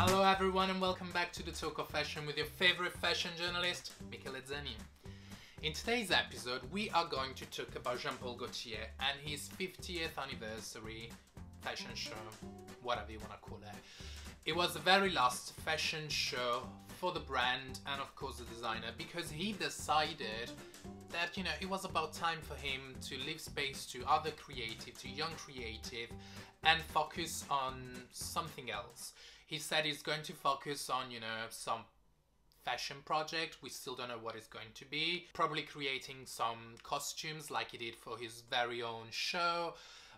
Hello everyone and welcome back to the Talk of Fashion with your favorite fashion journalist, Michele Zeni. In today's episode we are going to talk about Jean Paul Gaultier and his 50th anniversary fashion show, whatever you want to call it. It was the very last fashion show for the brand and of course the designer, because he decided that, you know, it was about time for him to leave space to other creative, to young creative, and focus on something else. He said he's going to focus on, you know, some fashion project. We still don't know what it's going to be. Probably creating some costumes like he did for his very own show.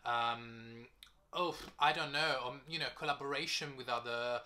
I don't know, you know, collaboration with other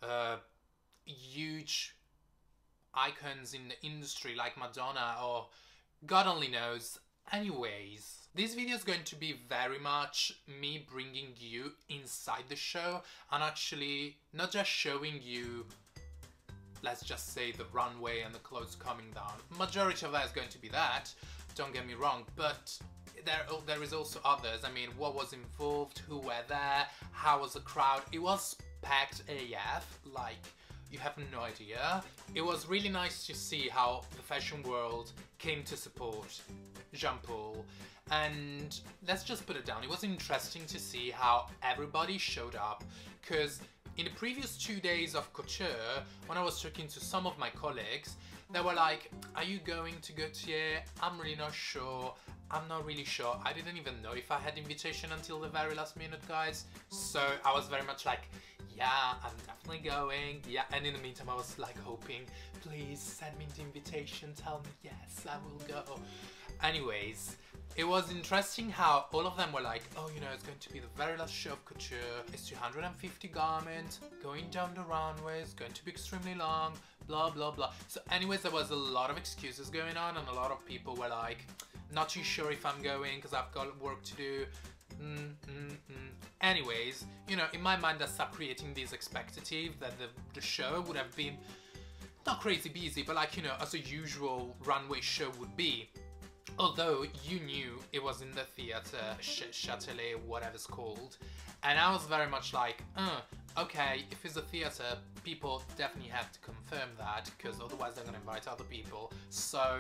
huge icons in the industry like Madonna or God only knows. Anyways, this video is going to be very much me bringing you inside the show and actually not just showing you, let's just say, the runway and the clothes coming down. Majority of that is going to be that, don't get me wrong, but there is also others. I mean, what was involved, who were there, how was the crowd. It was packed AF, like you have no idea. It was really nice to see how the fashion world came to support Jean Paul. And let's just put it down, it was interesting to see how everybody showed up, because in the previous 2 days of couture, when I was talking to some of my colleagues, they were like, are you going to Gaultier? I'm really not sure. I'm not really sure. I didn't even know if I had invitation until the very last minute, guys. So I was very much like, yeah, I'm definitely going. Yeah, and in the meantime, I was like hoping, please send me the invitation. Tell me, yes, I will go. Anyways, it was interesting how all of them were like, oh, you know, it's going to be the very last show of couture. It's 250 garments going down the runway. It's going to be extremely long, blah, blah, blah. So anyways, there was a lot of excuses going on and a lot of people were like, not too sure if I'm going because I've got work to do. Anyways, you know, in my mind I started creating this expectative that the show would have been not crazy busy, but like, you know, as a usual runway show would be. Although you knew it was in the theatre, Châtelet, whatever it's called. And I was very much like, okay, if it's a theatre, people definitely have to confirm that, because otherwise they're gonna invite other people. So,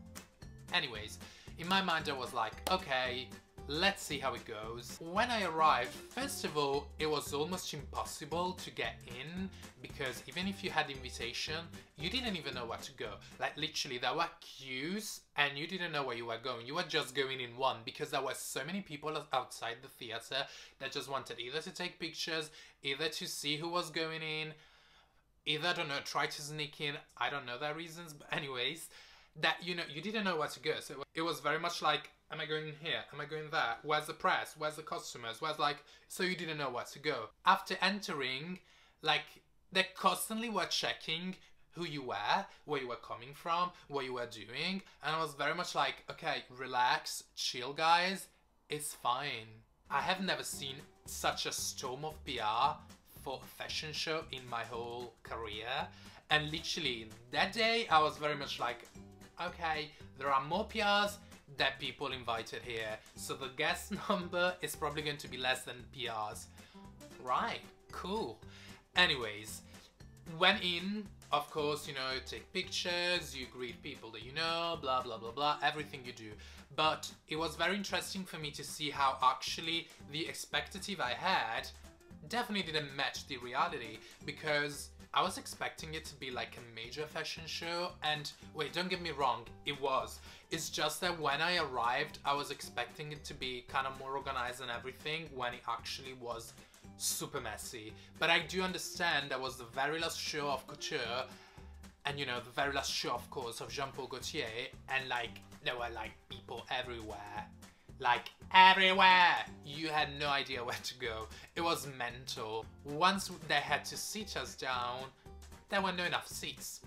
anyways, in my mind I was like, okay, let's see how it goes. When I arrived, first of all, it was almost impossible to get in, because even if you had invitation, you didn't even know where to go. Like literally there were queues and you didn't know where you were going. You were just going in one, because there were so many people outside the theatre that just wanted either to take pictures, either to see who was going in, either, I don't know, try to sneak in. I don't know their reasons, but anyways, that, you know, you didn't know where to go. So it was very much like, am I going here? Am I going there? Where's the press? Where's the customers? Where's like, so you didn't know where to go. After entering, like, they constantly were checking who you were, where you were coming from, what you were doing. And I was very much like, okay, relax, chill guys, it's fine. I have never seen such a storm of PR for a fashion show in my whole career. And literally that day I was very much like, okay, there are more PRs than people invited here, so the guest number is probably going to be less than PRs. Right, cool. Anyways, went in, of course, you know, take pictures, you greet people that you know, blah, blah, blah, blah, everything you do. But it was very interesting for me to see how actually the expectative I had definitely didn't match the reality, because I was expecting it to be like a major fashion show, and wait, don't get me wrong, it was. It's just that when I arrived, I was expecting it to be kind of more organized and everything, when it actually was super messy. But I do understand that was the very last show of couture, and you know, the very last show, of course, of Jean Paul Gaultier, and like, there were like people everywhere. Like everywhere! You had no idea where to go. It was mental. Once they had to sit us down, there were not enough seats.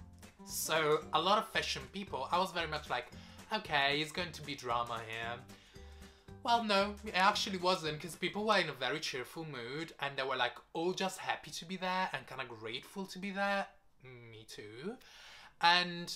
So a lot of fashion people, I was very much like, okay, it's going to be drama here. Well, no, it actually wasn't, because people were in a very cheerful mood and they were like all just happy to be there and kind of grateful to be there. Me too. And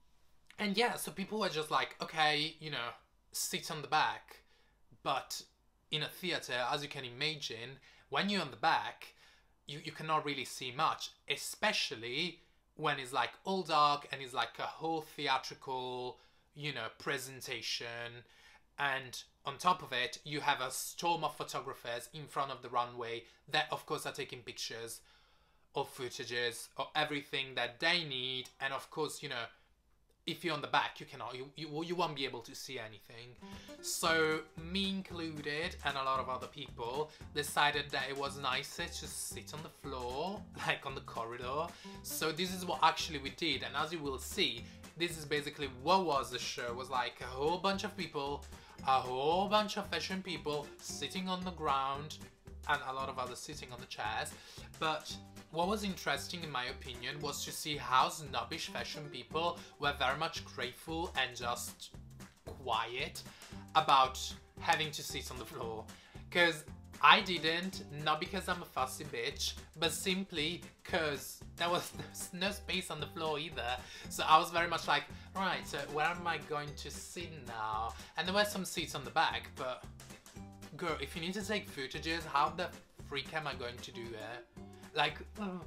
yeah, so people were just like, okay, you know, sit on the back. But in a theatre, as you can imagine, when you're on the back, you cannot really see much, especially when it's like all dark and it's like a whole theatrical, you know, presentation. And on top of it, you have a storm of photographers in front of the runway that, of course, are taking pictures or footages or everything that they need. And of course, you know, if you're on the back, you cannot, you won't be able to see anything. So me included and a lot of other people decided that it was nicer to sit on the floor, like on the corridor. So this is what actually we did. And as you will see, this is basically what was the show. It was like a whole bunch of people, a whole bunch of fashion people sitting on the ground and a lot of others sitting on the chairs. But what was interesting, in my opinion, was to see how snobbish fashion people were very much grateful and just quiet about having to sit on the floor. Because I didn't, not because I'm a fussy bitch, but simply because there was no space on the floor either. So I was very much like, right, so where am I going to sit now? And there were some seats on the back, but girl, if you need to take footages, how the freak am I going to do that? Like,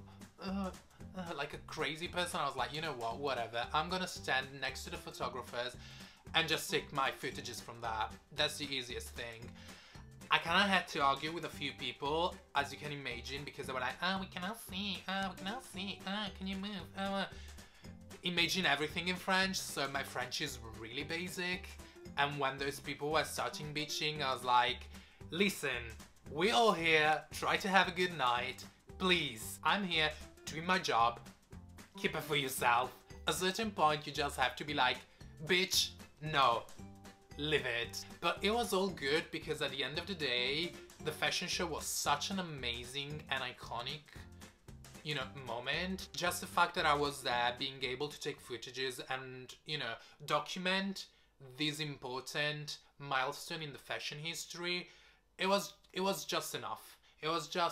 like a crazy person. I was like, you know what, whatever. I'm gonna stand next to the photographers and just take my footages from that. That's the easiest thing. I kind of had to argue with a few people, as you can imagine, because they were like, we cannot see, we cannot see, can you move? Imagine everything in French, so my French is really basic. And when those people were starting bitching, I was like, listen, we're all here, try to have a good night. Please, I'm here doing my job. Keep it for yourself. At a certain point, you just have to be like, bitch, no, live it. But it was all good because at the end of the day, the fashion show was such an amazing and iconic, you know, moment. Just the fact that I was there, being able to take footages and, you know, document this important milestone in the fashion history, it was just enough. I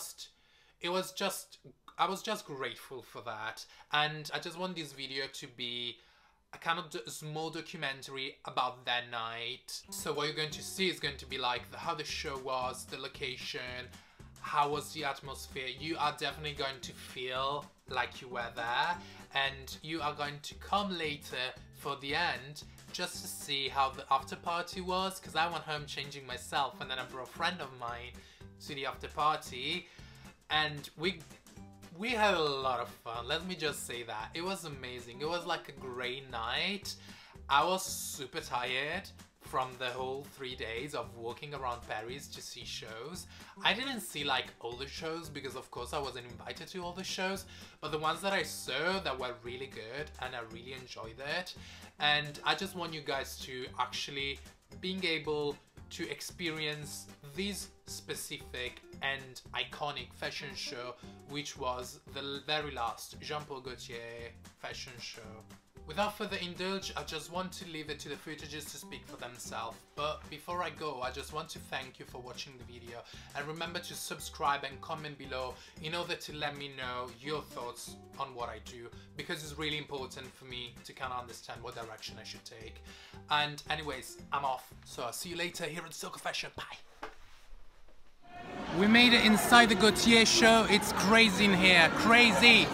was just grateful for that. And I just want this video to be a kind of small documentary about that night. So what you're going to see is going to be like how the show was, the location, how was the atmosphere. You are definitely going to feel like you were there, and you are going to come later for the end just to see how the after party was, because I went home changing myself and then I brought a friend of mine to the after party. And we had a lot of fun, let me just say that. It was amazing. It was like a great night. I was super tired from the whole 3 days of walking around Paris to see shows. I didn't see like all the shows because of course I wasn't invited to all the shows, but the ones that I saw that were really good and I really enjoyed it. And I just want you guys to actually being able to experience this specific and iconic fashion show, which was the very last Jean Paul Gaultier fashion show. Without further indulge, I just want to leave it to the footages to speak for themselves. But before I go, I just want to thank you for watching the video, and remember to subscribe and comment below in order to let me know your thoughts on what I do, because it's really important for me to kind of understand what direction I should take. And anyways, I'm off, so I'll see you later here at Silk Fashion. Bye! We made it inside the Gaultier show. It's crazy in here, crazy!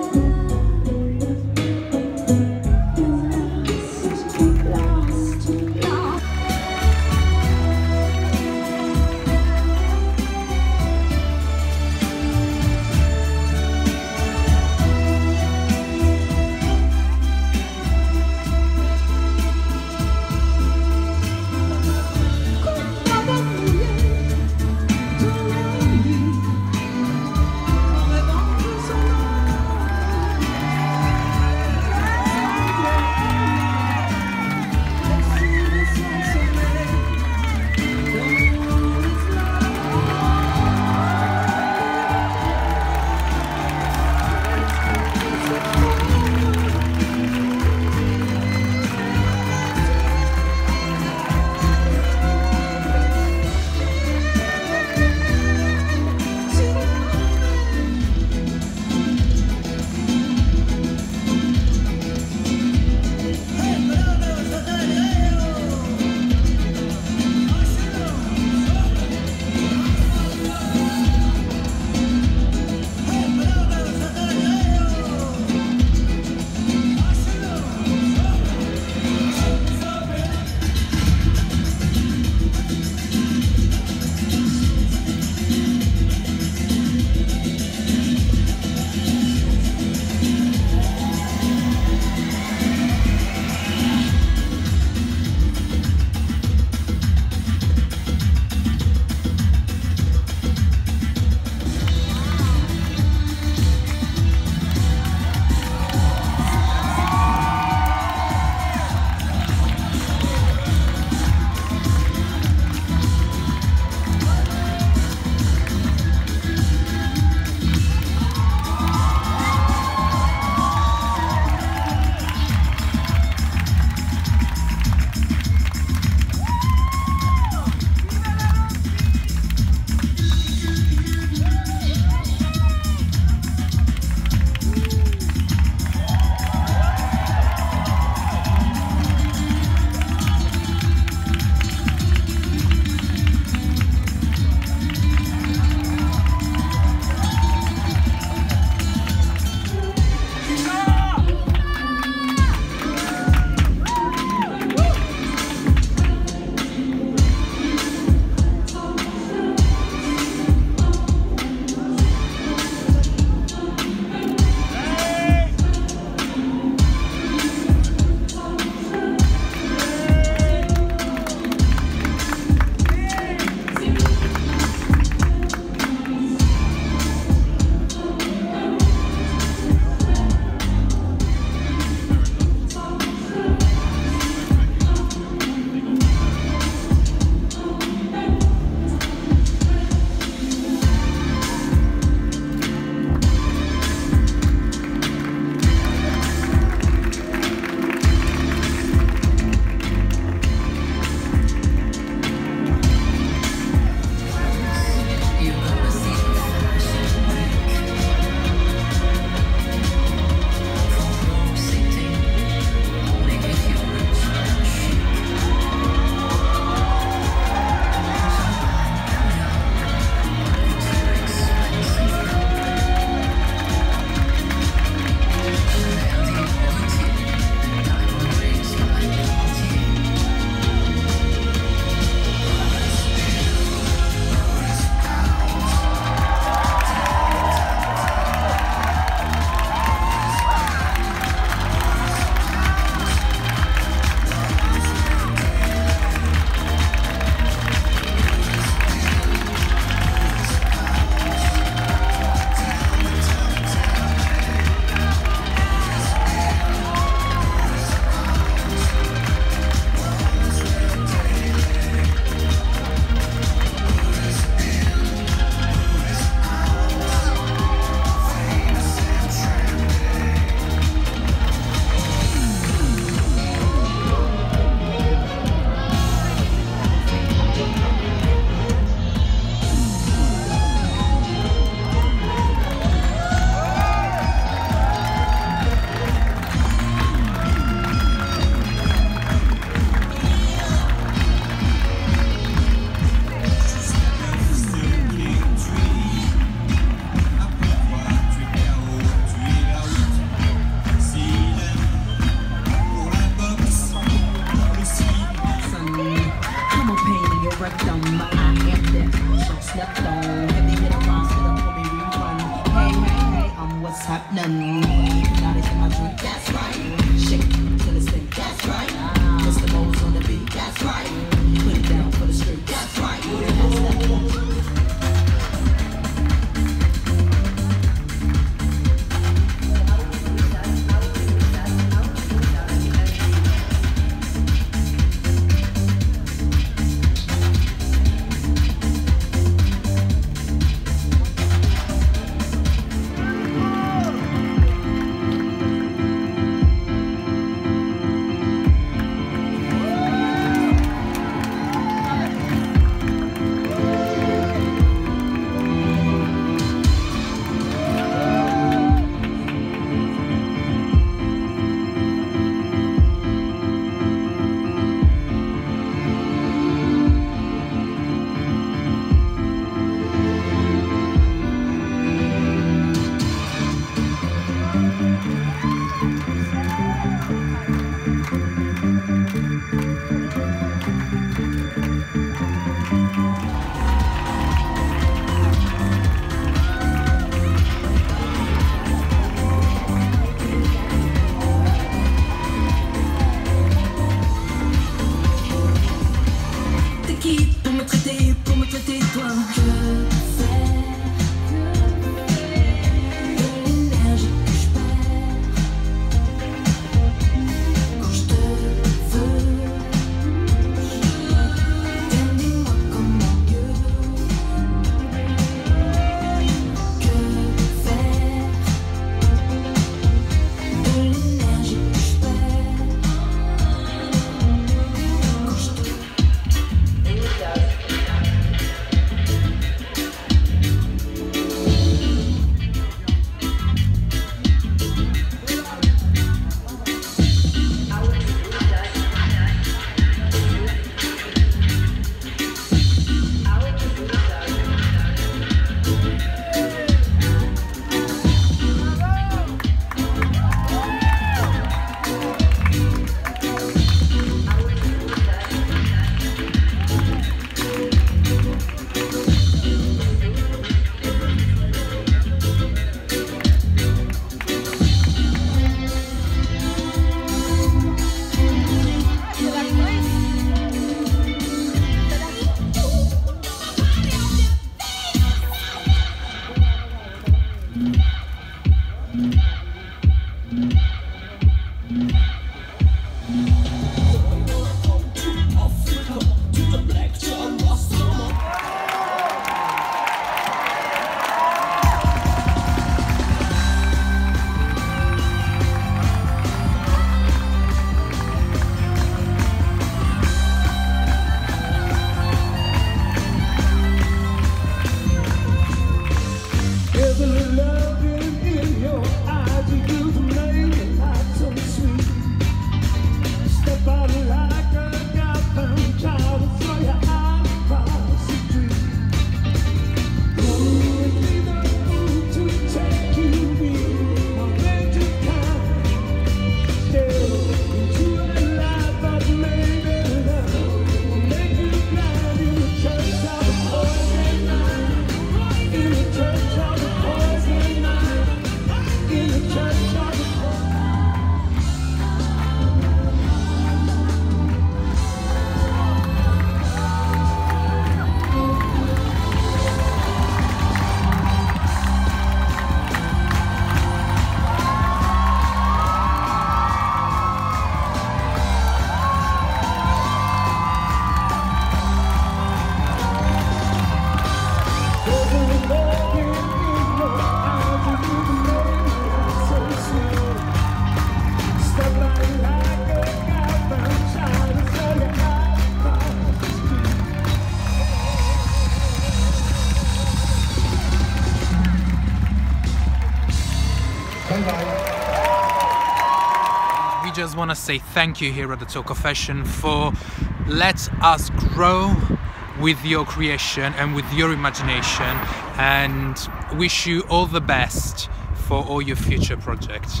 We just want to say thank you here at the Talk of Fashion for let us grow with your creation and with your imagination, and wish you all the best for all your future projects.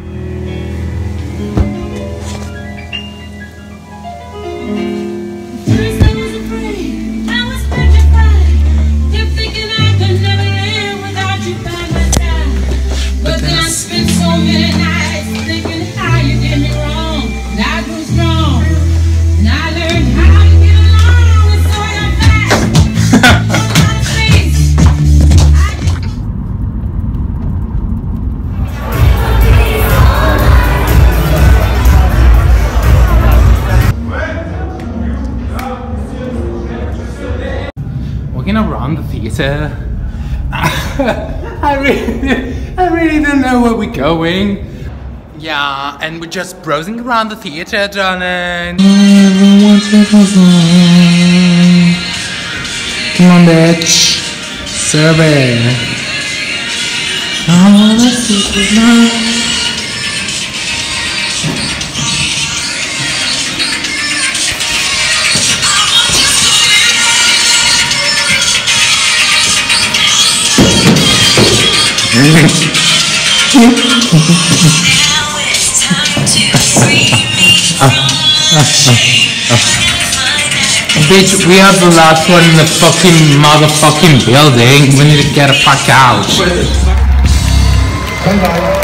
Walking around the theatre. I really don't know where we're going. Yeah, and we're just browsing around the theatre, darling. Come on, bitch. Survey. Oh, let's see. Bitch, we are the last one in the fucking motherfucking building. We need to get a fuck out.